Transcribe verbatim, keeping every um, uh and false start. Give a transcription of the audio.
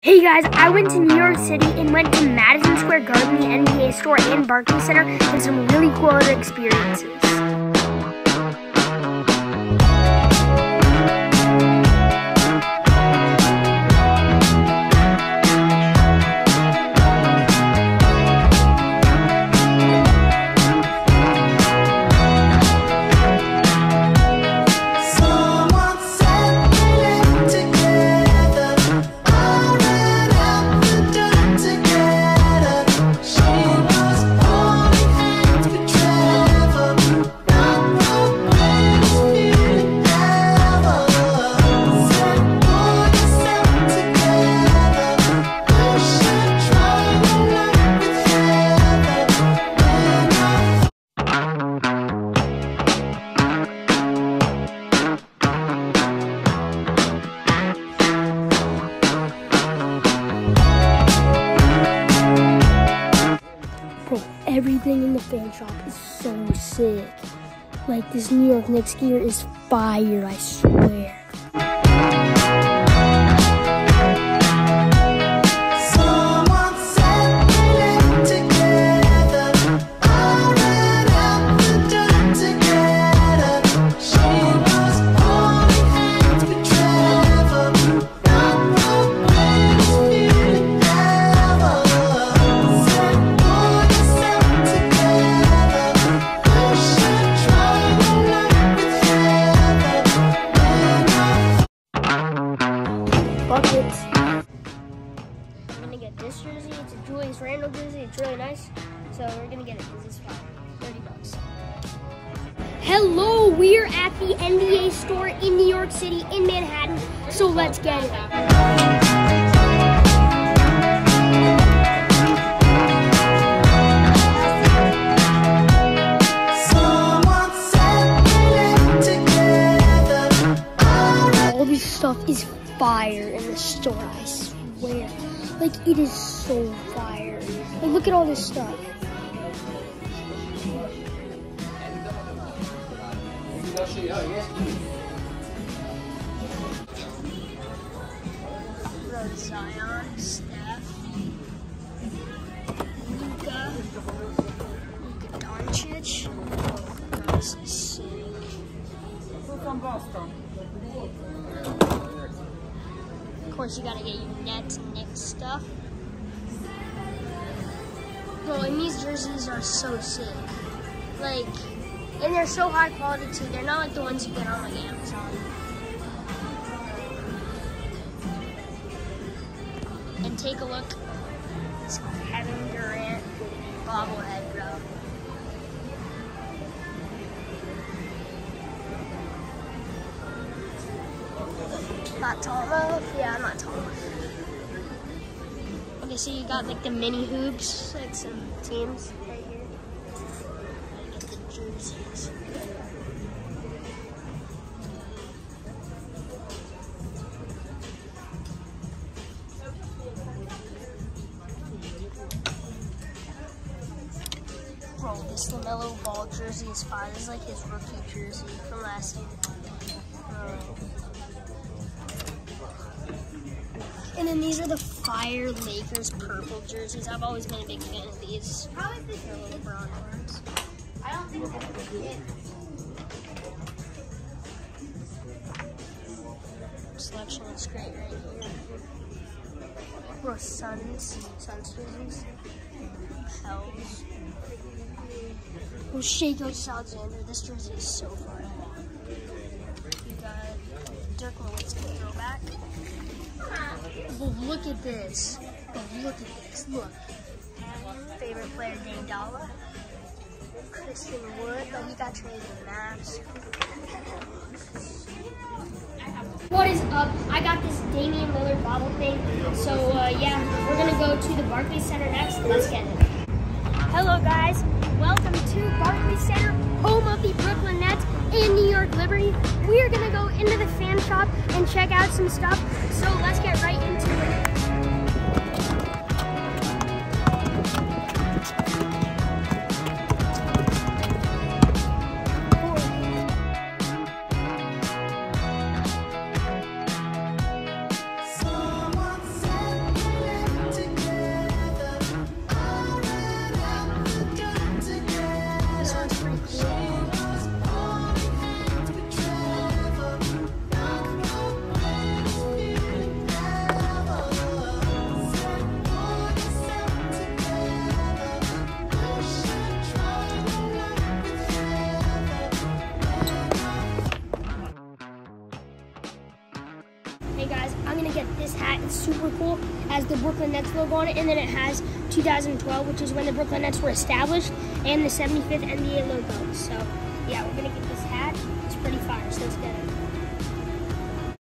Hey guys, I went to New York City and went to Madison Square Garden, the N B A store, and Barclays Center, and some really cool other experiences. Bro, everything in the fan shop is so sick. Like, this New York Knicks gear is fire, I swear. Buckets. I'm gonna get this jersey. It's a Julius Randle jersey. It's really nice. So we're gonna get it because it's fine. thirty bucks. Hello, we're at the N B A store in New York City, in Manhattan. So let's get it. Stuff is fire in the store, I swear. Like, it is so fire. Like, look at all this stuff. Zion, Steph, Luka, Luka Doncic. This is sick. Of course, you gotta get your Nets and Knicks stuff. Bro, and these jerseys are so sick. Like, and they're so high quality too. They're not like the ones you get on like Amazon. And take a look. It's Kevin Durant bobblehead, bro. Not tall enough? Yeah, I'm not tall enough. Okay, so you got like the mini hoops, like some teams right here. Get the jerseys. Bro, this LaMelo Ball jersey is fire. This is like his rookie jersey from last year. Uh, And then these are the Fire Lakers purple jerseys. I've always been a big fan of these. How is this your little brown ones? I don't think that's it. Selection is great right here. Bro, Suns, Suns jerseys. Hells. Oh, Shai Gilgeous-Alexander. This jersey is so far. You got Dirk Nowitzki throwback. Oh, look at this. Oh, look at this. Look. Favorite player, Dame Dollar. Christian Wood, but he got traded to the Mavs. What is up? I got this Damian Lillard bobble thing. So, uh, yeah, we're going to go to the Barclays Center next. Let's get it. Hello, guys. Welcome to Barclays Center, home of the Brooklyn Nets and New York Liberty. We're going to go into the fan shop and check out some stuff. So let's get right into it. Someone said super cool. It has the Brooklyn Nets logo on it, and then it has two thousand twelve, which is when the Brooklyn Nets were established, and the seventy-fifth N B A logo. So, yeah, we're gonna get this hat. It's pretty fire, so let's get it.